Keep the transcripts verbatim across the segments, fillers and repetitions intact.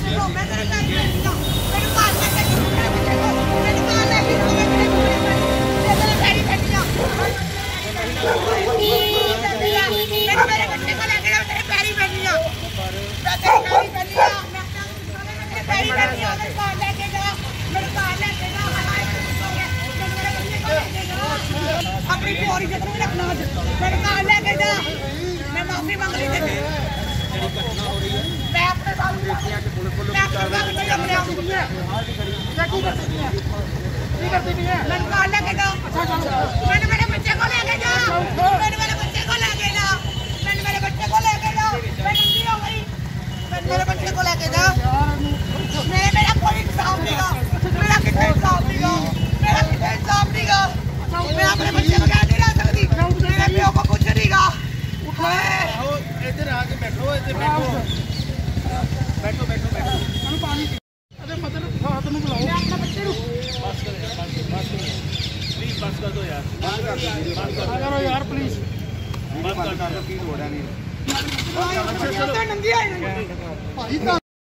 अपनी पूरी जितना भी रखना मेरे कार लेके जा। मैं माफी मांग रही थी। मैं अपने साथ मैं अपने साथ अपने आप को मैं ठीक करती नहीं है। मेरे कार लेके जा। मैंने मेरे बच्चे को लेके जा। मैंने मेरे बच्चे को लेके जा। मैंने मेरे बच्चे को लेके जा। मैं नंदी हो गई। मैंने मेरे बच्चे को लेके जा। मेरे मेरा कोई इंसाफ नहीं गा। मेरा कितना इंसाफ नहीं गा। मेरा कितना इंसाफ नहीं गा। मैं अपने बच्चे को क्या नहीं रह सकती। मेरे पियो को कुछ नहीं गा। इधर आके बैठो, इधर बैठो, बैठो, बैठो, बैठो। अरे पानी, अरे मतलब साथ में बुलाओ। मैं अपने बच्चे को बस करो यार, बस बस करो, प्लीज बस कर दो यार, बस कर दो, बस करो यार प्लीज, बस कर दो, की हो रहा नहीं। चलो नंदी आई भाई।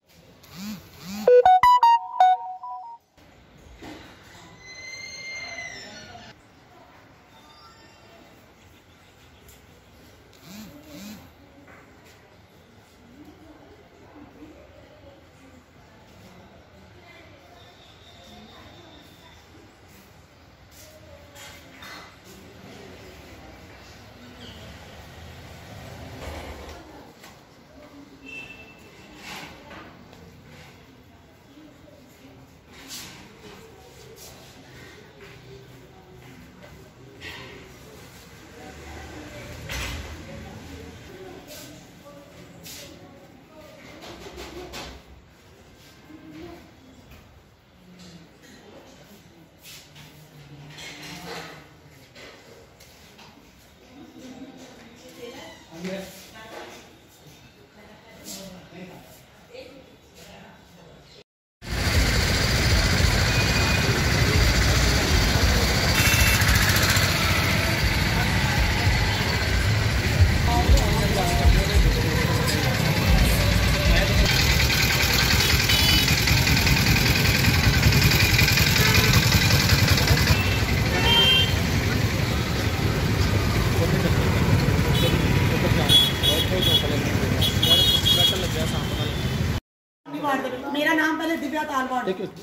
मेरा नाम पहले दिव्या तालवाड़,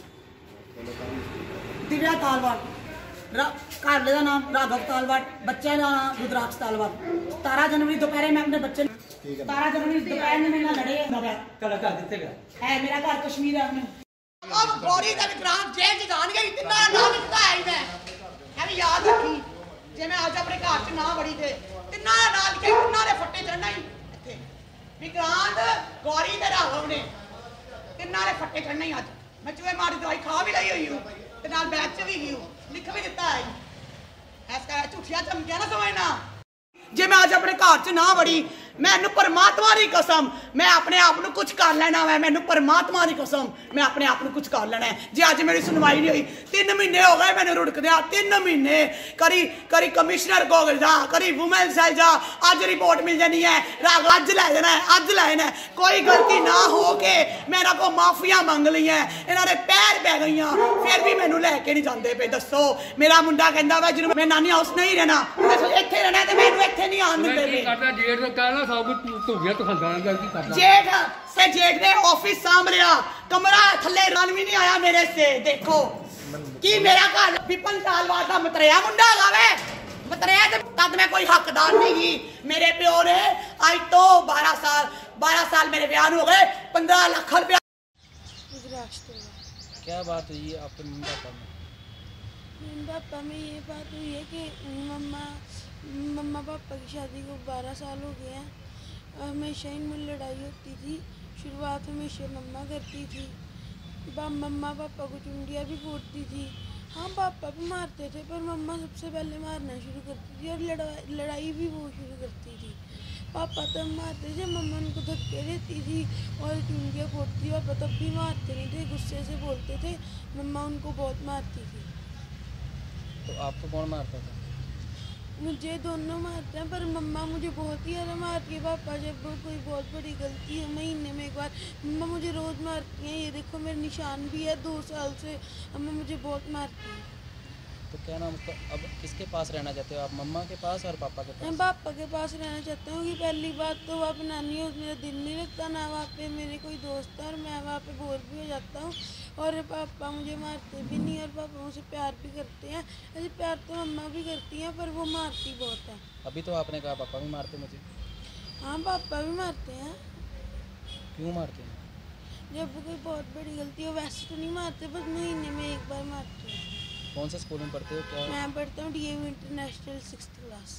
दिव्या तालवाड़, घरले का नाम राघव तालवाड़, बच्चे का नाम रुद्राक्ष तालवाड़। सतारह जनवरी दोपहर में अपने बच्चे सतारह जनवरी दोपहर में मेरे लड़े है। मेरा घर कश्मीर है। अब गौरी का विक्रांत जेल च जान गई तिना नाम लिखा है मैं है भी याद रखी जे मैं आज अपने घर च ना बड़ी थे तिना नाम लिखे तिना दे फट्टे चढ़ना ही इथे विक्रांत गौरी ते राघव ने तिना दे फट्टे चढ़ना ही। आज मैं चूहे मारी दवाई खा भी ली हुई हूं ते नाल बैग च भी गई हूं लिख भी दिता है। ऐसा झूठिया चमकिया ना समझना जे मैं आज अपने घर च ना बड़ी मैनू परमात्मा की कसम मैं अपने आप को कुछ कर लेना है। मैनू परमात्मा की कसम मैं अपने आप को कुछ कर लेना है। जे अज मेरी सुनवाई नहीं हुई तीन महीने हो गए मैंने रुड़कदिया तीन महीने करी करी कमिश्नर को जा करी वुमेन सेल जा अज रिपोर्ट मिल जानी है राग अज लै जाना है अज लै जाना है। कोई गलती ना हो के मेरा को माफिया मंग ली है इन्होंने पैर पै गई फिर भी मैनू लैके नहीं जाते पे। दसो मेरा मुंडा कहता वा जिन्होंने मैं नानी हाउस नहीं रहना इत्थे रहना तो मैनू इत्थे नहीं आन दिंदे पे। जेठ से जेठ ने ऑफिस सामभ लिया कमरा थले रन भी नहीं आया मेरे से। देखो कि मेरा घर विपन सालवाड़ का मतरेया मुंडा गावे मतरेया तद मैं कोई हकदार नहीं ही। मेरे प्यो ने आज तो बारह साल बारह साल मेरे ब्याह हो गए पंद्रह लाख रुपया। क्या बात हुई है आपके पापा में? पापा में ये बात हुई है कि मम्मा मम्मा पापा की शादी को बारह साल हो गए हैं। हमेशा इनमें लड़ाई होती थी। शुरुआत हमेशा मम्मा करती थी। मम्मा पापा को चुंडियाँ भी फोड़ती थी। हाँ पापा भी मारते थे पर मम्मा सबसे पहले मारना शुरू करती थी और लड़ाई लड़ाई भी वो शुरू करती थी। पापा तब मारते थे मम्मा उनको धक्के देती थी और चुंडियाँ फोड़ती। पापा तब भी मारते नहीं थे गुस्से से बोलते थे। मम्मा उनको बहुत मारती थी। तो आपको कौन मारता था? मुझे दोनों मारते हैं, पर मम्मा मुझे बहुत ही ज़्यादा मारती है। पापा जब कोई बहुत बड़ी गलती है महीने में एक बार, मम्मा मुझे रोज़ मारती हैं। ये देखो मेरे निशान भी है, दो साल से अम्मा मुझे बहुत मारती है। तो क्या नाम उसका, अब किसके पास रहना चाहते हो आप, मम्मा के पास और पापा के मैं पास? पापा के पास रहना चाहता हूँ कि पहली बात तो वहाँ पर नानी है, मेरा दिल नहीं लगता ना, वहाँ पे मेरे कोई दोस्त है और मैं वहाँ पे बोर भी हो जाता हूँ। और पापा मुझे मारते भी नहीं और पापा मुझसे प्यार भी करते हैं। ऐसे प्यार तो मम्मा भी करती हैं, पर वो मारती बहुत है। अभी तो आपने कहा पापा भी मारते मुझे, हाँ पापा भी मारते हैं क्यों मारते हैं? जब कोई बहुत बड़ी गलती हो। वैसे तो नहीं मारते, बस महीने में एक बार मारते हैं। कौन से स्कूल में पढ़ते हो क्या? मैं पढ़ता हूँ D A V international sixth class.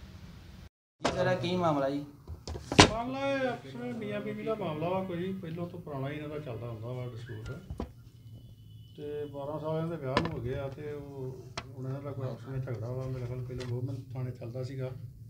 जी सर ਕੀ ਮਾਮਲਾ ਜੀ? ਮਾਮਲਾ ਇਹ ਆਪਣੇ ਮੀਆਂ ਬੀਵੀ ਦਾ ਮਾਮਲਾ ਵਾ ਕੋਈ ਪਹਿਲਾਂ ਤੋਂ ਪੁਰਾਣਾ ਹੀ ਇਹਨਾਂ ਦਾ ਚੱਲਦਾ ਹੁੰਦਾ ਵਾ ਡਿਸਪਿਊਟ ਤੇ ਬਾਰਾਂ ਸਾਲਾਂ ਦੇ ਵਿਆਹ ਨੂੰ ਹੋ ਗਿਆ ਤੇ ਉਹ ਹੁਣ ਇਹਨਾਂ ਦਾ ਕੋਈ ਆਪਸ ਵਿੱਚ ਝਗੜਾ ਵਾ। ਮੇਰੇ ਖਿਆਲ ਪਹਿਲਾਂ ਗਵਰਨਮੈਂਟ ਥਾਣੇ ਚੱਲਦਾ ਸੀਗਾ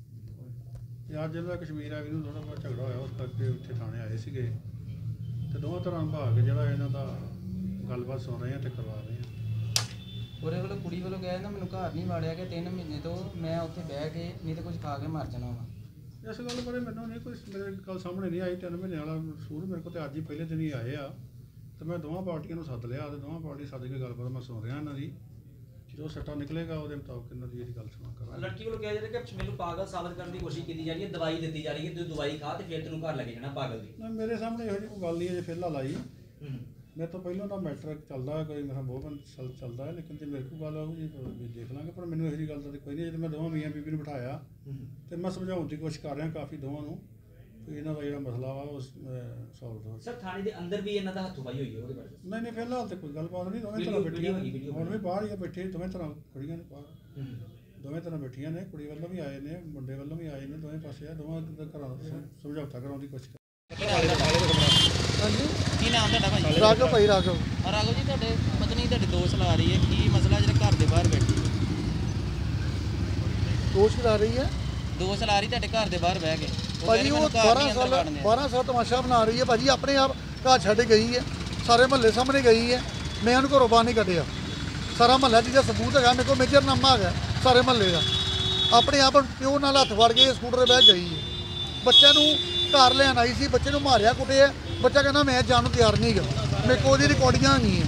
ਤੇ ਅੱਜ ਜਿਹੜਾ ਕਸ਼ਮੀਰ ਆ ਵੀ ਨੂੰ ਥੋੜਾ ਬਹੁਤ ਝਗੜਾ ਹੋਇਆ, ਉਸ ਕਰਕੇ ਉੱਥੇ ਥਾਣੇ ਆਏ ਸੀਗੇ ਤੇ ਦੋਵਾਂ ਤਰ੍ਹਾਂ ਭਾਗ ਜਿਹੜਾ ਇਹਨਾਂ ਦਾ ਗੱਲਬਾਤ ਸੁਣ ਰਹੇ ਆ ਤੇ ਕਰਵਾ ਰਹੇ ਆ। ਉਹਦੇ ਵੱਲੋਂ ਕੁੜੀ ਵੱਲੋਂ ਕਿਹਾ ਨਾ ਮੈਨੂੰ ਘਰ ਨਹੀਂ ਵਾੜਿਆ ਕਿ ਤਿੰਨ ਮਹੀਨੇ ਤੋਂ ਮੈਂ ਉੱਥੇ ਬਹਿ ਕੇ ਨਹੀਂ ਤਾਂ ਕੁਝ ਖਾ ਕੇ ਮਰ ਜਾਣਾ ਵਾ। ਇਸ ਗੱਲ ਬਾਰੇ ਮੈਨੂੰ ਨਹੀਂ ਕੋਈ ਮੇਰੇ ਗੱਲ ਸਾਹਮਣੇ ਨਹੀਂ ਆਈ। ਤਿੰਨ ਮਹੀਨੇ ਵਾਲਾ ਸੂਰ ਮੇਰੇ ਕੋਲ ਤੇ ਅੱਜ ਹੀ ਪਹਿਲੇ ਦਿਨ ਹੀ ਆਏ ਆ ਤੇ ਮੈਂ ਦੋਵਾਂ ਪਾਰਟੀਆਂ ਨੂੰ ਸੱਦ ਲਿਆ ਤੇ ਦੋਵਾਂ ਪਾਰਟੀ ਸੱਦ ਕੇ ਗੱਲਬਾਤ ਮੈਂ ਸੁਣ ਰਿਹਾ ਇਹਨਾਂ ਦੀ। ਜਦੋਂ ਸੱਟਾ ਨਿਕਲੇਗਾ ਉਹਦੇ ਮੁਤਾਬਕ ਇਹਨਾਂ ਦੀ ਜਿਹੜੀ ਗੱਲ ਸੁਣਾ ਕਰਾਂਗੇ। ਲੜਕੀ ਵੱਲੋਂ ਕਿਹਾ ਜਾ ਰਿਹਾ ਕਿ ਮੈਨੂੰ ਪਾਗਲ ਸਾਬਤ ਕਰਨ ਦੀ ਕੋਸ਼ਿਸ਼ ਕੀਤੀ ਜਾ ਰਹੀ ਹੈ, ਦਵਾਈ ਦਿੱਤੀ ਜਾ ਰਹੀ ਹੈ, ਤੂੰ ਦਵਾਈ ਖਾ ਤੇ ਫਿਰ ਤੈਨੂੰ ਘਰ ਲੱਗੇ ਜਾਣਾ ਪਾਗਲ ਦੀ। ਨਾ ਮੇਰੇ ਸਾਹਮਣੇ ਇਹੋ ਜਿਹੀ ਕੋਈ ਗੱਲ ਨਹੀਂ ਹੈ ਜੇ ਫਿਲਹਾਲ ਆਈ। ਮੇਰੇ ਤੋਂ ਪਹਿਲਾਂ ਤਾਂ ਮੈਟਰ ਚੱਲਦਾ ਕੋਈ ਮੇਰਾ ਬਹੁਤ ਚੱਲ ਚੱਲਦਾ ਹੈ, ਲੇਕਿਨ ਜੇ ਮੇਰੇ ਕੋਲ ਗੱਲ ਆਊਗੀ ਜੀ ਦੇਖ ਲਾਂਗੇ। ਪਰ ਮੈਨੂੰ ਇਹੋ ਜਿਹੀ ਗੱਲ ਤਾਂ ਕੋਈ ਨਹੀਂ। ਜਦੋਂ ਮੈਂ ਦੋਵਾਂ ਮੀਆਂ ਬੀਬੀ ਨੂੰ ਬਿਠਾਇਆ ਤੇ ਮੈਂ ਸਮਝਾਉਣ ਦੀ ਕੋਸ਼ਿਸ਼ ਕਰ ਰਿਹਾ ਕਾਫੀ ਦੋਵਾਂ ਨੂੰ ਕਿ ਇਹਨਾਂ ਦਾ ਜਿਹੜਾ ਮਸਲਾ ਵਾ ਉਹ ਸੋਲਵ ਹੋ। ਸਰ ਥਾਣੇ ਦੇ ਅੰਦਰ ਵੀ ਇਹਨਾਂ ਦਾ ਹੱਥੋਂ-ਪਾਈ ਹੋਈ ਹੈ ਉਹਦੇ ਬਾਰੇ? ਨਹੀਂ ਨਹੀਂ ਫਿਲਹਾਲ ਤੇ ਕੋਈ ਗੱਲਬਾਤ ਨਹੀਂ। ਦੋਵੇਂ ਤਰ੍ਹਾਂ ਬੈਠੀਆਂ ਨੇ, ਹੁਣ ਵੀ ਬਾਹਰ ਹੀ ਆ ਬੈਠੇ, ਦੋਵੇਂ ਤਰ੍ਹਾਂ ਕੁੜੀਆਂ ਨੇ ਬਾਹਰ, ਦੋਵੇਂ ਤਰ੍ਹਾਂ ਬੈਠੀਆਂ ਨੇ। ਕੁੜੀ ਵੱਲੋਂ ਵੀ ਆਏ ਨੇ, ਮੁੰਡੇ ਵੱਲੋਂ ਵੀ ਆਏ ਨੇ, ਦੋਵੇਂ ਪਾਸੇ ਆ। ਦੋਵਾਂ ਦੇ ਘਰਾਂ ਦਾ ਸਮਝੌਤਾ ਕਰਾਉਣ ਦੀ ਕੋਸ਼ਿਸ਼ ਹਾਂਜੀ ਕੀ ਨਾਮ ਤੁਹਾਡਾ ਭਾਜੀ? ਰਾਘਵ ਭਾਈ ਰਾਘਵ। ਰਾਘਵ ਜੀ ਤੁਹਾਡੇ ਪਤਨੀ ਤੁਹਾਡੇ ਦੋਸ਼ ਲਾ ਰਹੀ ਹੈ, ਕੀ ਮਸਲਾ ਜਿਹੜਾ ਘਰ ਦੇ ਬਾਹਰ ਬੈਠੀ ਹੈ? ਦੋਸ਼ ਲਾ ਰਹੀ ਹੈ ਦੋਸ਼ ਲਾ ਰਹੀ ਤੁਹਾਡੇ ਘਰ ਦੇ ਬਾਹਰ ਬਹਿ ਕੇ ਭਾਜੀ। ਉਹ ਬਾਰਾਂ ਸਾਲ ਬਾਰਾਂ ਸਾਲ ਤਮਾਸ਼ਾ ਬਣਾ ਰਹੀ ਹੈ ਭਾਜੀ। ਆਪਣੇ ਆਪ ਘਰ ਛੱਡ ਗਈ ਹੈ, ਸਾਰੇ ਮਹੱਲੇ ਸਾਹਮਣੇ ਗਈ ਹੈ। ਮੈਂ ਉਹਨੂੰ ਘਰੋਂ ਬਾਹਰ ਨਹੀਂ ਕੱਢਿਆ। ਸਾਰਾ ਮਹੱਲਾ ਜਿਹਦਾ ਸਬੂਤ ਹੈਗਾ ਮੇਰੇ ਕੋਲ, ਮੇਜਰਨਾਮਾ ਹੈਗਾ ਸਾਰੇ ਮਹੱਲੇ ਦਾ। ਆਪਣੇ ਆਪ ਪਿਓ ਨਾਲ ਹੱਥ ਫੜ ਕੇ ਸਕੂਟਰ 'ਤੇ ਬਹਿ ਗਈ ਹੈ। ਬੱਚਿਆਂ ਨੂੰ ਘਰ ਲੈਣ ਆਈ ਸੀ, ਬੱਚੇ ਨੂੰ ਮਾਰਿਆ ਕੁੱਟਿਆ। ਬੱਚਾ ਕਹਿੰਦਾ ਮੈਂ ਜਾਣ ਨੂੰ ਤਿਆਰ ਨਹੀਂ ਹੈਗਾ। ਮੇਰੇ ਕੋਲ ਉਹਦੀ ਰਿਕਾਰਡਿੰਗਾਂ ਹੈਗੀਆਂ।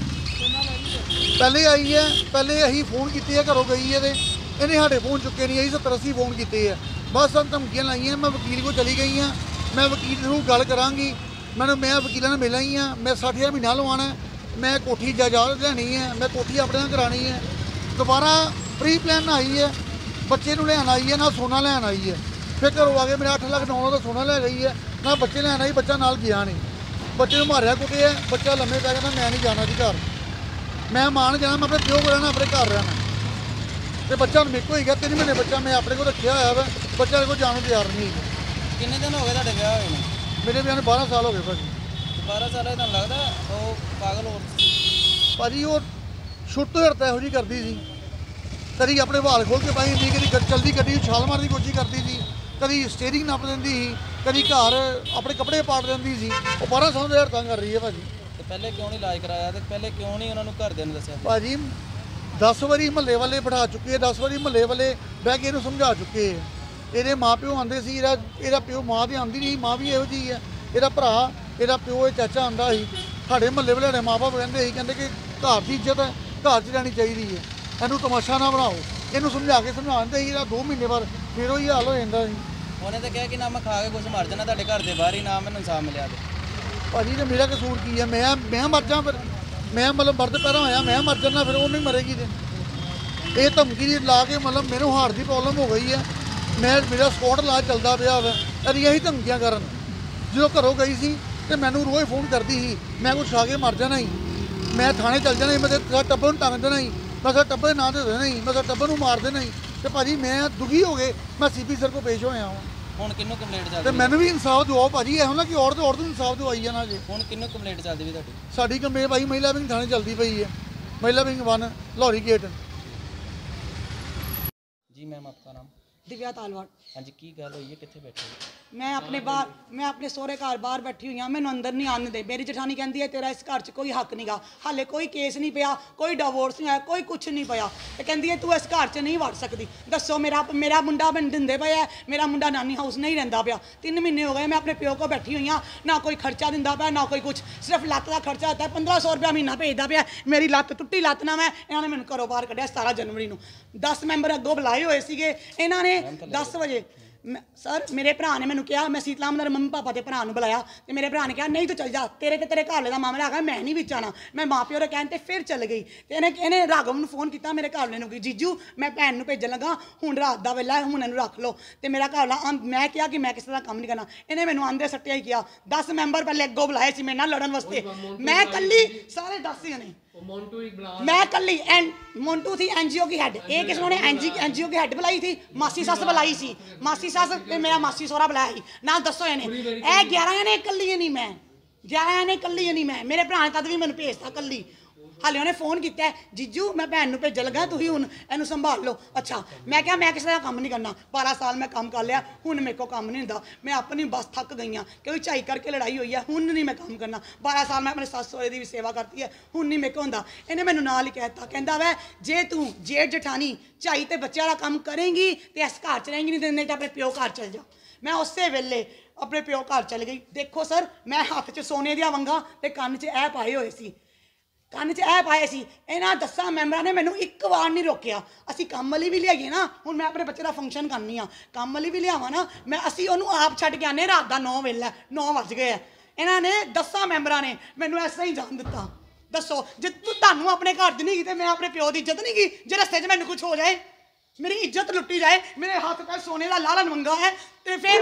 ਪਹਿਲੇ ਆਈ ਹੈ, ਪਹਿਲੇ ਅਸੀਂ ਫੋਨ ਕੀਤੇ ਆ, ਘਰੋਂ ਗਈ ਹੈ ਤੇ ਇਹਨੇ ਸਾਡੇ ਫੋਨ ਚੁੱਕੇ ਨਹੀਂ। ਅਸੀਂ ਸੱਤਰ ਅੱਸੀ ਫੋਨ ਕੀਤੇ ਆ, ਬਸ ਸਾਨੂੰ ਧਮਕੀਆਂ ਲਾਈਆਂ। ਮੈਂ ਵਕੀਲ ਕੋਲ ਚਲੀ ਗਈ ਹਾਂ, ਮੈਂ ਵਕੀਲ ਨੂੰ ਗੱਲ ਕਰਾਂਗੀ। ਮੈਨੂੰ ਮੈਂ ਵਕੀਲਾਂ ਨਾਲ ਮਿਲਾਂ ਹੀ ਹਾਂ। ਮੈਂ ਸੱਠ ਹਜ਼ਾਰ ਮਹੀਨਾ ਲਵਾਉਣਾ, ਮੈਂ ਕੋਠੀ ਜਾਇਦਾਦ ਲੈਣੀ ਹੈ, ਮੈਂ ਕੋਠੀ ਆਪਣੇ ਨਾਲ ਕਰਾਉਣੀ ਹੈ। ਦੁਬਾਰਾ ਪ੍ਰੀ ਪਲਾਨ ਆਈ ਹੈ, ਬੱਚੇ ਨੂੰ ਲੈਣ ਆਈ ਹੈ, ਨਾ ਸੋਨਾ ਲੈਣ ਆਈ ਹੈ। ਫਿਰ ਘਰੋਂ ਆ ਕੇ ਮੇਰਾ ਅੱਠ ਲੱਖ ਨੌ ਦਾ ਸੋਨਾ ਲੈ ਗਈ ਹੈ, ਨਾ ਬੱਚੇ ਲੈਣ ਆਈ, ਬੱਚਾ ਨਾਲ ਗਿਆ ਨਹੀਂ। ਬੱਚੇ ਨੂੰ ਮਾਰਿਆ ਕੁੱਟਿਆ, ਬੱਚਾ ਲੰਮੇ ਪੈ ਕਹਿੰਦਾ ਮੈਂ ਨਹੀਂ ਜਾਣਾ ਜੀ ਘਰ, ਮੈਂ ਮਾਨ ਜਾਣਾ, ਮੈਂ ਆਪਣੇ ਪਿਓ ਕੋਲ ਰਹਿਣਾ, ਆਪਣੇ ਘਰ ਰਹਿਣਾ। ਤੇ ਬੱਚਾ ਹੁਣ ਮੇਰੇ ਕੋਲ ਹੀ ਗਿਆ, ਤਿੰਨ ਮਹੀਨੇ ਬੱਚਾ ਮੈਂ ਆਪਣੇ ਕੋਲ ਰੱਖਿਆ ਹੋਇਆ ਵਾ। ਬੱਚਾ ਕੋਲ ਜਾਣ ਨੂੰ ਤਿਆਰ ਨਹੀਂ ਹੈ। ਕਿੰਨੇ ਦਿਨ ਹੋ ਗਏ ਤੁਹਾਡੇ ਵਿਆਹ ਹੋਏ ਨੇ? ਮੇਰੇ ਵਿਆਹ ਨੂੰ ਬਾਰਾਂ ਸਾਲ ਹੋ ਗਏ ਭਾਜੀ। ਬਾਰਾਂ ਸਾਲ ਤੁਹਾਨੂੰ ਲੱਗਦਾ ਉਹ ਪਾਗਲ ਹੋ ਭਾਜੀ ਉਹ ਛੁੱਟ ਤੋਂ ਹਰਤਾ ਇਹੋ ਜਿਹੀ ਕਰਦੀ ਸੀ। ਕਦੀ ਆਪਣੇ ਵਾਲ ਖੋਲ ਕੇ ਪਾਈ ਹੁੰਦੀ, ਕਦੀ ਚਲਦੀ ਗੱਡੀ ਨੂੰ ਛਾਲ ਮਾਰਨ ਦੀ ਕੋਸ਼ਿਸ਼ ਕਰਦੀ ਸੀ, ਕਦੀ ਸਟੀਅਰਿੰਗ ਨੱਪ ਦਿੰਦੀ ਸੀ, ਕਦੀ ਘਰ ਆਪਣੇ ਕੱਪੜੇ ਪਾੜ ਦਿੰਦੀ ਸੀ। ਉਹ ਬਾਰਾਂ ਸਾਲ ਦੇ ਹਰਤਾਂ ਕਰ ਰਹੀ ਹੈ ਭਾਜੀ। ਤੇ ਪਹਿਲੇ ਕਿਉਂ ਨਹੀਂ ਇਲਾਜ ਕਰਾਇਆ ਤੇ ਪਹਿਲੇ ਕਿਉਂ ਨਹੀਂ ਉਹਨਾਂ ਨੂੰ ਘਰਦਿਆਂ ਨੂੰ ਦੱਸਿਆ? ਭਾਜੀ ਦਸ ਵਾਰੀ ਮਹੱਲੇ ਵਾਲੇ ਬਿਠਾ ਚੁੱਕੇ ਆ, ਦਸ ਵਾਰੀ ਮਹੱਲੇ ਵਾਲੇ ਬਹਿ ਕੇ ਇਹਨੂੰ ਸਮਝਾ ਚੁੱਕੇ ਆ। ਇਹਦੇ ਮਾਂ ਪਿਓ ਆਉਂਦੇ ਸੀ, ਇਹਦਾ ਇਹਦਾ ਪਿਓ ਮਾਂ ਤੇ ਆਉਂਦੀ ਨਹੀਂ, ਮਾਂ ਵੀ ਇਹੋ ਜਿਹੀ ਹੈ। ਇਹਦਾ ਭਰਾ, ਇਹਦਾ ਪਿਓ, ਇਹ ਚਾਚਾ ਆਉਂਦਾ ਸੀ। ਸਾਡੇ ਮਹੱਲੇ ਵਾਲੇ ਸਾਡੇ ਮਾਂ ਬਾਪ ਕਹਿੰਦੇ ਸੀ, ਕਹਿੰਦੇ ਕਿ ਘਰ ਦੀ ਇੱਜ਼ਤ ਹੈ, ਘਰ 'ਚ ਰਹਿਣੀ ਚਾਹੀਦੀ ਹੈ, ਇਹਨੂੰ ਤਮਾਸ਼ਾ ਨਾ ਬਣਾਓ। ਇਹਨੂੰ ਸਮਝਾ ਕੇ ਸਮਝਾਉਂਦੇ ਸੀ। ਇਹਦਾ ਦੋ ਮਹੀਨੇ ਬਾਅਦ ਫਿਰ ਉਹੀ ਹਾਲ ਹੋ ਜਾਂਦਾ ਸੀ। ਉਹਨੇ ਤਾਂ ਕਿਹਾ ਕਿ ਨਾ ਮੈਂ ਖਾ ਕੇ ਕੁਝ ਮਰ ਜਾਣਾ ਤੁਹਾਡੇ ਘਰ ਦੇ ਬਾਹਰ ਹੀ, ਨਾ ਮੈਨੂੰ ਇਨਸਾਫ ਮਿਲਿਆ। ਤੇ ਭਾਜੀ ਤੇ ਮੇਰਾ ਕਸੂਰ ਕੀ ਹੈ? ਮੈਂ ਮੈਂ ਮਰ ਜਾ, ਫਿਰ ਮੈਂ ਮਤਲਬ ਮਰਦ ਪੈਦਾ ਹੋਇਆ, ਮੈਂ ਮਰ ਜਾਣਾ, ਫਿਰ ਉਹ ਨਹੀਂ ਮਰੇਗੀ। ਤੇ ਇਹ ਧਮਕੀ ਲਾ ਕੇ ਮਤਲਬ ਮੈਨੂੰ ਹਾਰਟ ਦੀ ਪ੍ਰੋਬਲਮ ਹੋ ਗਈ ਹੈ। ਮੈਂ ਮੇਰਾ ਸਪੋਰਟ ਇਲਾਜ ਚੱਲਦਾ ਪਿਆ ਵਾ। ਅਰੀ ਇਹੀ ਧਮਕੀਆਂ ਕਰਨ। ਜਦੋਂ ਘਰੋਂ ਗਈ ਸੀ ਤੇ ਮੈਨੂੰ ਰੋਜ਼ ਫੋਨ ਕਰਦੀ ਸੀ, ਮੈਂ ਕੁਛ ਖਾ ਕੇ ਮਰ ਜਾਣਾ ਹੀ, ਮੈਂ ਥਾਣੇ ਚੱਲ ਜਾਣਾ ਹੀ, ਮੈਂ ਤੇ ਟੱਬਰ ਨੂੰ ਟੰਗ ਦੇਣਾ ਹੀ, ਮੈਂ ਸਾ ਟੱਬਰ ਦੇ ਨਾਂ ਤੇ ਦੇਣਾ ਹੀ, ਮੈਂ ਸਾ ਟੱਬਰ ਨੂੰ ਮਾਰ ਦੇਣਾ ਹੀ। ਤੇ ਭਾਜੀ ਮੈਂ ਦੁਖੀ ਹੋ ਗਏ, ਮੈਂ ਸੀ ਪੀ ਸਰ ਕੋਲ ਪੇਸ਼ ਹੋਇਆ ਹਾਂ। ਹੁਣ ਕਿੰਨੂੰ ਕੰਪਲੇਂਟ ਚੱਲਦੀ? ਤੇ ਮੈਨੂੰ ਵੀ ਇਨਸਾਫ ਦਿਵਾਓ ਭਾਜੀ। ਇਹੋ ਨਾ ਕਿ ਔਰਤ ਔਰਤ ਨੂੰ ਇਨਸਾਫ ਦਿਵਾਈ ਜਾਣਾ ਜੇ। ਹੁਣ ਕਿੰਨੂੰ ਕੰਪਲੇਂਟ ਚੱਲਦੀ ਵੀ ਤੁਹਾਡੀ? ਸਾਡੀ ਕੰਪਲੇਂਟ ਭਾਈ ਮਹਿਲਾ ਵਿੰਗ ਥਾਣੇ ਚੱਲਦੀ ਪਈ ਹੈ, ਮਹਿਲਾ ਵਿੰਗ वन लाहौरी गेट। जी मैम आपका नाम? दिव्या तालवाड़। हाँ जी, की गल हुई है, कितने बैठे? मैं अपने बाहर मैं अपने सोहरे घर बाहर बैठी हुई हाँ, मैनू अंदर नहीं आने दे। मेरी जठानी कहती है तेरा इस घर च कोई हक नहीं गा, हाले कोई केस नहीं पिया, कोई डिवोर्स नहीं आया, कोई कुछ नहीं पिया, तो कहती है तू इस घर च नहीं वड़ सकती। दसो मेरा मेरा मुंडा मैनू दिंदे पे है, मेरा मुंडा नानी हाउस नहीं रहिंदा पिया, तीन महीने हो गए मैं अपने प्यो को बैठी हुई हाँ, ना कोई खर्चा दिंदा पिया ना कोई कुछ, सिर्फ लत्त का खर्चा होता है, पंद्रह सौ रुपया महीना भेजदा पिया। मेरी लत्त टुट्टी लत्त ना मैं इन्होंने मैनू घरों बाहर कढ़िया सतारह जनवरी नूं। दस मैंबर अगों बुलाए हुए सीगे इन्होंने दस बजे। सर मेरे भरा ने मैंने कहा, मैं शीतलाम दे मम्मी पापा के भरा बुलाया, तो मेरे भरा ने कहा नहीं तो चल जा, तेरे तो तेरे घर वाले का मामला है, मैं नहीं विच आना। मैं माँ प्यो के कहने फिर चल गई, तो इन्हें इन्हें राघव ने फोन किया मेरे घर वाले को, जीजू मैं भैन भेजन लगा, हूँ रात का वेला हूँ इन्हू रख लो। तो मेरा घर वाला मैं क्या कि मैं किसी का काम नहीं करना, इन्हें मैंने आंदे सट्टिया ही किया। दस मैंबर पहले अगों बुलाए सी मेरे नाल लड़न वास्ते, मैं कली सारे दस जने मैं कली एंड मोन्टू थी एनजीओ की हेड, एक किसी ने एनजी एनजीओ की हेड बुलाई थी, मासी सस बुलाई सी, मासी सस ते मेरा मासी सोहरा बुलाया ही ना। दसो इन्हें ए ग्यारह जने कली नहीं मैं ग्यारह जने कली नहीं मैं, मेरे भरा ने तद भी मैंने भेजता कली। हाले उन्हें फोन किया जीजू मैं भैन नूं भेजन लगा, तुसीं हुण इहनूं संभाल लो। अच्छा मैं क्या मैं किसी का काम नहीं करना, बारह साल मैं काम कर लिया, हुण मेरे को काम नहीं हुंदा, मैं अपनी बस थक गई हाँ क्योंकि झाई करके लड़ाई हुई है, हुण नहीं मैं काम करना। बारह साल मैं अपने सस सहुरे की भी सेवा करती है, हुण नहीं मेरे को हुंदा। इन्हें मैनूं नाल ही कहता, कहंदा वै जे तू जेठ जठानी झाई ते बच्चे वाला काम करेंगी तो इस घर च रहेंगी, नहीं तो अपने प्यो घर चल जा। मैं उस वेले अपने प्यो घर चल गई। देखो सर मैं हाथ च सोने दियां वंगां ते कन्न च ऐ पाए होए सी, ਕੰਨ 'ਚ ਇਹ ਪਾਏ ਸੀ। ਇਹਨਾਂ ਦਸਾਂ ਮੈਂਬਰਾਂ ਨੇ ਮੈਨੂੰ ਇੱਕ ਵਾਰ ਨਹੀਂ ਰੋਕਿਆ। ਅਸੀਂ ਕੰਮ ਵਾਲੀ ਵੀ ਲਿਆਈਏ ਨਾ, ਹੁਣ ਮੈਂ ਆਪਣੇ ਬੱਚੇ ਦਾ ਫੰਕਸ਼ਨ ਕਰਨੀ ਆ, ਕੰਮ ਵਾਲੀ ਵੀ ਲਿਆਵਾਂ ਨਾ ਮੈਂ, ਅਸੀਂ ਉਹਨੂੰ ਆਪ ਛੱਡ ਕੇ ਆਨੇ, ਰਾਤ ਦਾ ਨੌ ਵੇਲਾ ਨੌ ਵੱਜ ਗਏ ਆ। ਇਹਨਾਂ ਨੇ ਦਸਾਂ ਮੈਂਬਰਾਂ ਨੇ ਮੈਨੂੰ ਐਸਾ ਹੀ ਜਾਣ ਦਿੱਤਾ। ਦੱਸੋ ਜੇ ਤੁਹਾਨੂੰ ਆਪਣੇ ਘਰ ਦੀ ਨਹੀਂ ਗੀ ਤੇ ਮੈਂ ਆਪਣੇ ਪਿਓ ਦੀ ਇੱਜ਼ਤ ਨਹੀਂ ਗੀ, ਜੇ ਰਸਤੇ 'ਚ ਮੈਨੂੰ ਕੁਝ ਹੋ ਜਾਏ, ਮੇਰੀ ਇੱਜ਼ਤ ਲੁੱਟੀ ਜਾਏ, ਮੇਰੇ ਹੱਥ 'ਤੇ ਸੋਨੇ ਦਾ ਲਾਲਨ ਮੰਗਾ ਹੈ, ਤੇ ਫਿਰ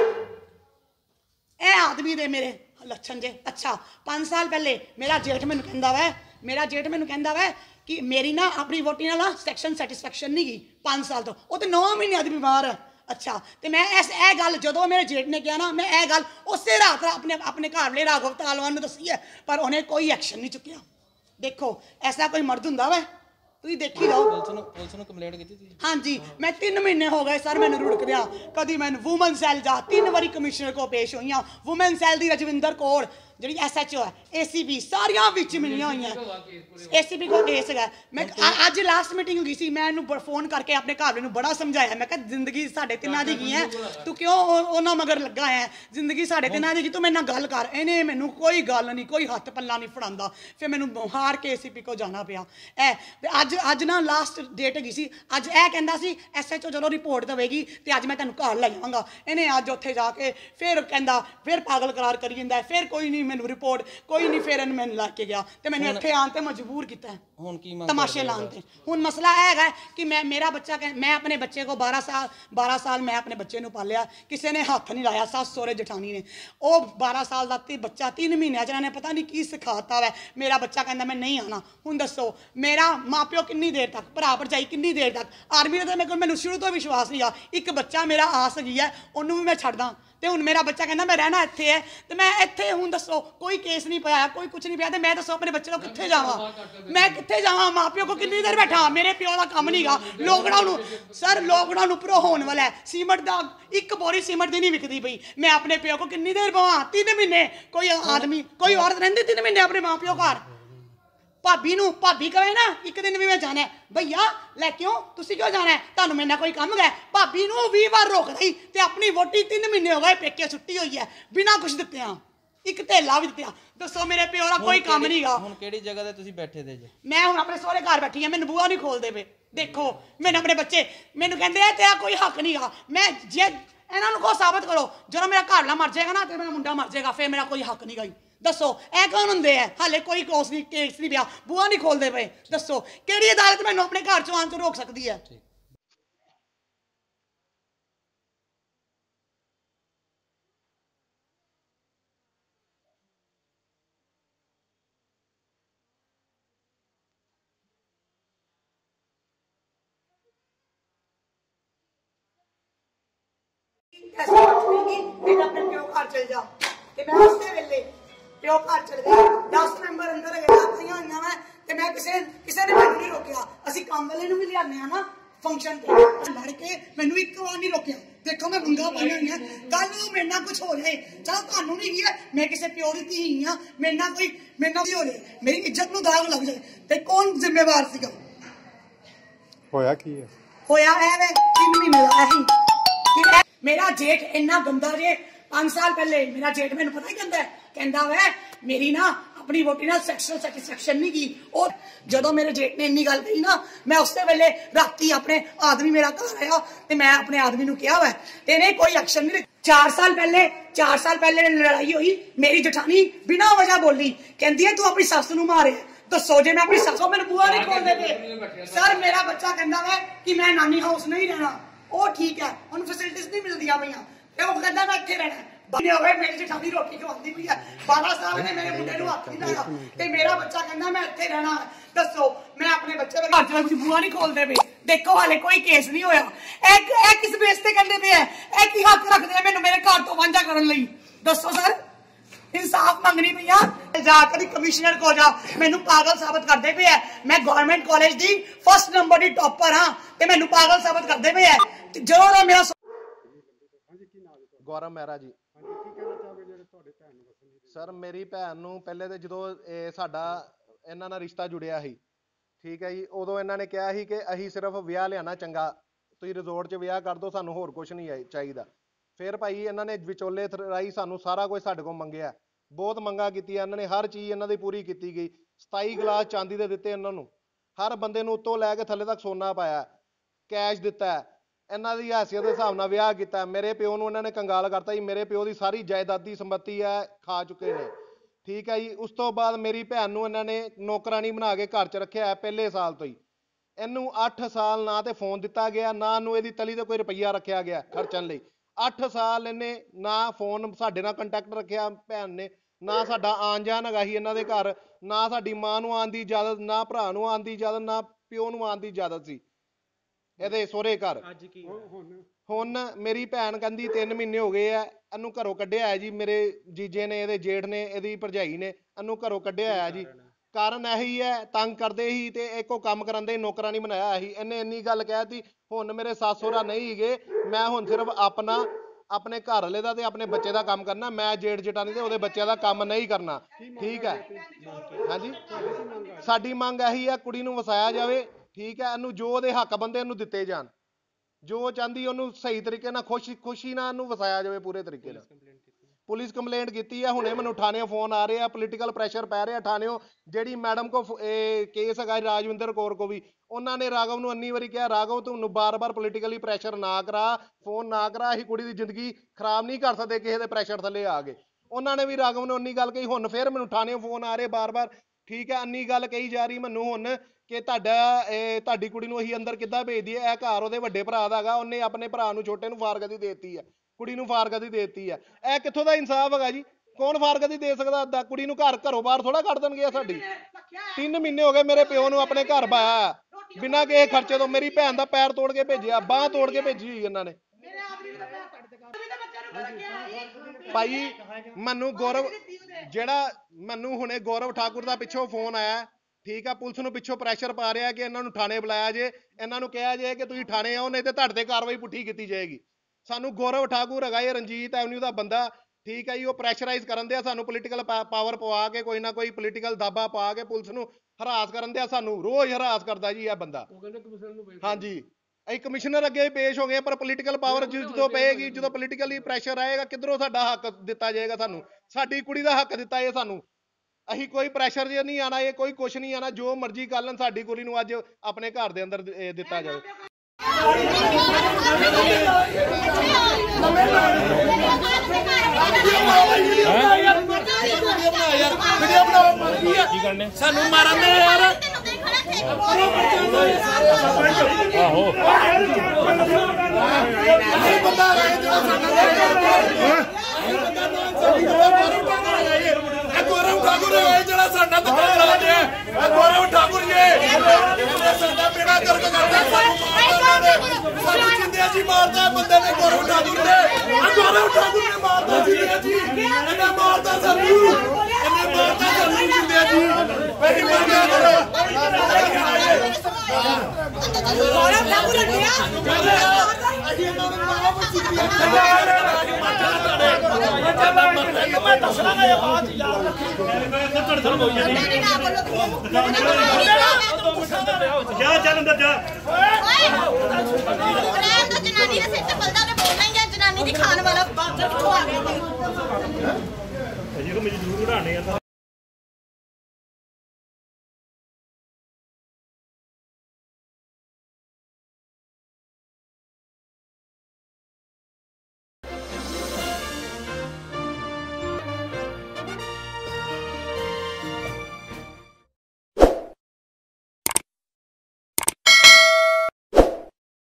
ਇਹ ਆਦਮੀ ਦੇ ਮੇਰੇ ਲੱਛਣ ਜੇ। ਅੱਛਾ ਪੰਜ ਸਾਲ ਪਹਿਲੇ ਮੇਰਾ ਜੇਠ ਮੈਨੂੰ ਕਹਿੰਦਾ ਵੈ मेरा जेठ मैनू कहता वै कि मेरी ना अपनी वोटी नाल सैक्शन सैटिस्फैक्शन नहीं गई पाँच साल तो, वो तो नौ महीने आदमी बीमार है। अच्छा तो मैं इस ए गल जो मेरे जेठ ने कहा ना, मैं ए गल उस रात अपने अपने घर वाले राघव तालवान ने दसी है, पर उन्हें कोई एक्शन नहीं चुकिया। देखो ऐसा कोई मर्द हुंदा वै, तुसीं देखी जाओ। पुलिस नूं कंप्लेंट कीती सी? हाँ जी मैं तीन महीने हो गए सर मैंने रुड़क दिया, कभी मैं वूमन सैल जा तीन बारी कमिश्नर को पेश हुई, वूमन सैल की Rajwinder Kaur ji S H O है, ए सी बी सारिया विच मिलिया हुई, ए सी बी को केस है। मैं अज लास्ट मीटिंग हुई सी, मैं इन्हूं फोन करके अपने घर वाले बड़ा समझाया, मैं कहा जिंदगी साढ़े तिना दी की है, तू क्यों उन्होंने मगर लगा है, जिंदगी साढ़े तिना दी की, तू मेरे नाल गल कर। इन्हें मैनू कोई गल नहीं, कोई हथ पल्ला नहीं फड़ांदा, फिर मैनू हार के ए सी पी को जाना पिया। ए अज अज ना लास्ट डेट हैगी सी, अज यह कहंदा सी एस एच ओ जो रिपोर्ट देवेगी तो अज मैं तेनों घर लै जावांगा। इन्हें अज उत्थे जाके फिर कहंदा फिर पागल करार करी जांदा, फिर कोई नहीं मैनू रिपोर्ट कोई नहीं, फिर मैंने लैके गया तो मैंने इत्थे आन ते मजबूर किया तमाशे लाने ते। हुण मसला है कि मैं मेरा बच्चा मैं अपने बच्चे को बारह साल बारह साल मैं अपने बच्चे नूं पालिया, किसी ने हथ नहीं लाया, सस सहुरे जठानी ने। वो बारह साल का ती बच्चा तीन महीने च इन्होंने पता नहीं की सिखाता है, मेरा बच्चा कहता मैं नहीं आना। हुण दसो मेरा माँ प्यो किन्नी देर तक, भरा भरजाई किन्नी देर तक, आर्मी का मेरे को मैनूं शुरू तो विश्वास नहीं आ, एक बच्चा मेरा आस गई है उन्होंने भी मैं छड्डदा, तो हुण मेरा बच्चा कहना मैं रहना इत्थे है, तो मैं इत्थे हुण दसो कोई केस नहीं पाया, कोई कुछ नहीं पाया, तो मैं दसो अपने बच्चे को कित्थे जावां, मैं कित्थे जावां, माँ प्यो को किन्नी देर बैठा, मेरे प्यो का काम नहीं गा। लॉकडाउन सर लॉकडाउन उपरों होने वाला है, सीमेंट का एक बोरी सीमेंट की नहीं विकती पई, मैं अपने प्यो को किन्नी देर बवां, तीन महीने कोई आदमी कोई औरत रहिंदी तीन महीने अपने माँ प्यो घर, भाभी नूं भाभी कहे ना एक दिन भी मैं जाना है, भैया लै क्यों तुसीं क्यों जाना है, तुहानूं मेरे नाल कोई काम है, भाभी नूं बीस बार रोक रही ते अपनी वोटी तीन महीने हो गए पेके छुट्टी हुई है बिना कुछ दित्तियां, एक धेला भी दित्तिया। दसो मेरे प्यो दा कोई काम नहीं गा। हुण किहड़ी जगह ते तुसीं बैठे दे जे? मैं हुण अपने सोहरे घर बैठी हां, मैनूं बुआ नहीं खोलदे पे। देखो मैनूं अपने बच्चे मैनूं कहंदे आ तेरा कोई हक नहीं गा, मैं जे इन्हां नूं को साबित करो, जो मेरा घर वाला मर जाएगा ना तो मेरा मुंडा मर जाएगा, फिर मेरा कोई हक नहीं गा। दसो ए कौन होंदे है, हाले कोई कोस नहीं केस नहीं पिया, बुआ नहीं खोलते पे, दसो किहड़ी अदालत मैनूं अपने घर चों आण तों रोक सकती है? ऐसा कुछ नहीं कि अपने प्यो घर चल जा, ते मैं उस वेले प्यो घर चल गई, दस मैंबर अंदर गई हुई मैं, तो मैं किसी किसी ने मैनूं नहीं रोकिया, असीं काम वाले नूं भी लियाने आ ना फंक्शन ते, लड़ के मैनूं एक बार नहीं रोकिया, देखो मैं मंगा पाई हुई कल मेरे ना कुछ हो जाए चलो थानू नहीं है मैं किसी प्यो की धी हाँ मेरे ना कोई मेरे ना हो जाए मेरी इज्जत नूं दाग लग जाए तो कौन जिम्मेवार सीगा होया की है होया है वे तीन महीने का ही मेरा जेठ इन्ना गंदा जे पांच साल पहले मेरा जेठ मैंने पता ही कहता है कहता वै मेरी ना अपनी वोटी ना सैक्सुअल सैटिस्फैक्शन नहीं की और जदों मेरे जेठ ने इन्नी गल कही ना मैं उस वेले राती अपने आदमी मेरा घर आया तो मैं अपने आदमी नूं कहा हुआ ते इन्हें कोई एक्शन नहीं चार साल पहले चार साल पहले लड़ाई हुई मेरी जठानी बिना वजह बोली कहती है तू अपनी सस नूं मारे दसो जे मैं अपनी सस को मैंने बुआ नहीं खोल देते सर मेरा बच्चा कहता है कि मैं नानी हाउस नहीं रहना वो ठीक है उन्हें फैसिलिटीज नहीं मिलदियां पईयां ते वो कहता मैं इत्थे रहना बने हुए मेरी जठानी रोटी खवाती हुई है बारह साल ने मेरे मुंडे नूं हत्थ नहीं लाया ते मेरा बच्चा कहता मैं इत्थे रहना दसो मैं अपने बच्चे दे घर च बुआ नहीं खोलदे पे देखो हाले कोई केस नहीं होया ए ए किस बेस ते कहंदे पे है ए की हक रखदे मैनू मेरे घर तो वांझा करन लई दसो सर इंसाफ मंगनी पई आ जाकर कमिश्नर को जा मैनू पागल साबित करदे पे है मैं गवर्नमेंट कॉलेज दी फर्स्ट नंबर दी टॉपर हां ते मैनू पागल साबित करदे पे है जो मेरा गौरव मेहरा जी सर मेरी भैन नूं पहले तो जो साडा इन्हां नाल रिश्ता जुड़िया ही ठीक है जी उदों इन्हां ने कहा कि असीं सिर्फ विआह लियाना चंगा तुसीं रिजोर्ट च विआह कर दो सानूं होर कुछ नहीं चाहिदा फिर भाई इन्हां ने विचोले राही सानूं सारा कुछ साडे कोल मंगिया बहुत मंगा कीतियां इन्हां ने हर चीज़ इन्हां दी पूरी कीती गई सताई गिलास चांदी दे दित्ते इन्हां नूं हर बंदे नूं उत्तों लैके थल्ले तक सोना पाया कैश दिता है इन्हां दी हैसियत के हिसाब नाल विआह कीता मेरे प्यो नूं इन्हां ने कंगाल करता जी मेरे प्यो की सारी जायदादी संपत्ति है खा चुके हैं ठीक है जी उस तो बाद मेरी भैन नूं इन्हां ने नौकरानी बना के घर च रखिया है पहले साल तो ही इनू अठ साल ना तो फोन दिता गया ना इनू इहदी तली ते कोई रुपया रखा गया खर्चण लई अठ साल इन्हें ना फोन साडे नाल कंटैक्ट रखिया भैन ने ना साडा आन जान हैगा ही इन्हां दे घर ना साडी मां नूं आउण दी इजाजत ना भरा नूं आउण दी इजाजत ना प्यो नूं आउण दी इजाजत सी ਇਹਦੇ ਸਹੁਰੇ ਘਰ ਹੁਣ ਮੇਰੀ ਭੈਣ ਕਹਿੰਦੀ ਤਿੰਨ ਮਹੀਨੇ ਹੋ ਗਏ ਆ ਇਹਨੂੰ ਘਰੋਂ ਕੱਢਿਆ ਹੈ ਜੀ ਮੇਰੇ ਜੀਜੇ ਨੇ ਇਹਦੇ ਜੇਠ ਨੇ ਇਹਦੀ ਭਰਜਾਈ ਨੇ ਇਹਨੂੰ ਘਰੋਂ ਕੱਢਿਆ ਹੈ ਜੀ ਕਾਰਨ ਇਹੀ ਹੈ ਤੰਗ ਕਰਦੇ ਹੀ ਤੇ ਇੱਕੋ ਕੰਮ ਕਰਨ ਦੇ ਨੌਕਰਾਂ ਨਹੀਂ ਬਣਾਇਆ ਸੀ ਇਹਨੇ ਇੰਨੀ ਗੱਲ ਕਹਿਤੀ ਹੁਣ ਮੇਰੇ ਸੱਸ ਸਹੁਰਾ ਨਹੀਂ ਹੈਗੇ ਮੈਂ ਹੁਣ ਸਿਰਫ ਆਪਣਾ ਆਪਣੇ ਘਰ ਵਾਲੇ ਦਾ ਤੇ ਆਪਣੇ ਬੱਚੇ ਦਾ ਕੰਮ ਕਰਨਾ ਮੈਂ ਜੇਠ ਜਟਾਨੀ ਤੇ ਉਹਦੇ ਬੱਚਿਆਂ ਦਾ ਕੰਮ ਨਹੀਂ ਕਰਨਾ ਠੀਕ ਹੈ ਹਾਂਜੀ ਸਾਡੀ ਮੰਗ ਇਹੀ ਹੈ ਕੁੜੀ ਨੂੰ ਵਸਾਇਆ ਜਾਵੇ ठीक है इनू जो दे हक बंदे इनू दिते जान जो चाहती उन्होंने सही तरीके ना खुश खुशी ना इनू वसाया जाए पूरे तरीके पुलिस कंप्लेंट की है हुणे मैनू थाने फोन आ रहे हैं पोलीटिकल प्रैशर पै रहा थाने जिहड़ी मैडम को केस है राजविंदर कौर को भी उन्होंने राघव नूं अन्नी वारी कहा राघव तू बार बार पोलीटिकली प्रैशर ना करा फोन ना करा असीं कुड़ी दी जिंदगी खराब नहीं कर सकते किसी दे प्रैशर थले आ गए उन्होंने भी राघव ने उन्नी गल कही हुण फिर मैनू थाने फोन आ रहे बार बार ठीक है अन्नी गल कही जा रही मैनू हुण कि तुहाडा तुहाडी कुड़ी नूं असीं अंदर किद्दां भेज दईए इह घर उहदे वड्डे भरा दा हैगा उहने अपने भरा नूं छोटे नूं फारगती दे दित्ती है कुड़ी नूं फारगती दे दित्ती है इह कित्थों दा इंसाफ हैगा जी कौन फारगती दे सकदा अद्दा कुड़ी नूं घर घरों बाहर थोड़ा कढ देणगे साडी तीन महीने हो गए मेरे प्यो नूं अपने घर पाया बिना किसी खर्चे तो मेरी भैन दा पैर तोड़ के भेजिया बांह तोड़ के भेजी हुई इन्हां ने भाई मैनू गौरव जिहड़ा मैनू हुणे गौरव ठाकुर दा पिछों फोन आया ठीक है पुलिस नूं पिछों प्रैशर पा रहा कि इन्हां नूं थाने बुलाया जे इन्हां नूं कहा जे कि तुसीं थाने आओ नहीं तो तुहाडे ते कार्रवाई पुट्ठी की जाएगी सानू गौरव ठाकुर हैगा ये रंजीत एवन्यू का बंदा ठीक है जी वो प्रैशराइज करन दिया सानू पोलीटिकल पावर पवा के कोई ना कोई पोलीटिकल दाबा पा के पुलिस नूं हरास करन दिया सानू रोज हरास करदा जी यह बंदा हाँ जी अं कमिश्नर अगे पेश हो गए पर पोलीटिकल पावर जो पेगी जो पोलीटिकली प्रैशर आएगा किधरों साडा हक दिता जाएगा सानू साडी कुड़ी दा हक दिता है सानू अही कोई प्रैशर ज नहीं आना ये कोई कुछ नहीं आना जो मर्जी कर लन साडी कुड़ी नूं अज अपने घर दे अंदर दिता जाए सानू मारन दे यार आहो गौरव ठाकुर जरा साडा धक्का करा दे गौरव ठाकुर जी साडा बेड़ा गर्क करदा सानू जिंदे जी मारदा बंदे ने गौरव ठाकुर ने गौरव ठाकुर ने मारदा जिंदे जी इन्हें मारदा सानू इन्हें मारदा सानू जिंदे जी वही मर गया ਗੌਰਵ ठाकुर हटिया मैं दसना ये बात याद रखी जा चल अंदर जा जनानी ने सिर ते बलदा ते बोलना ही है जनानी दी खान वाला बात आ गया जी को मुझे जरूर उड़ाने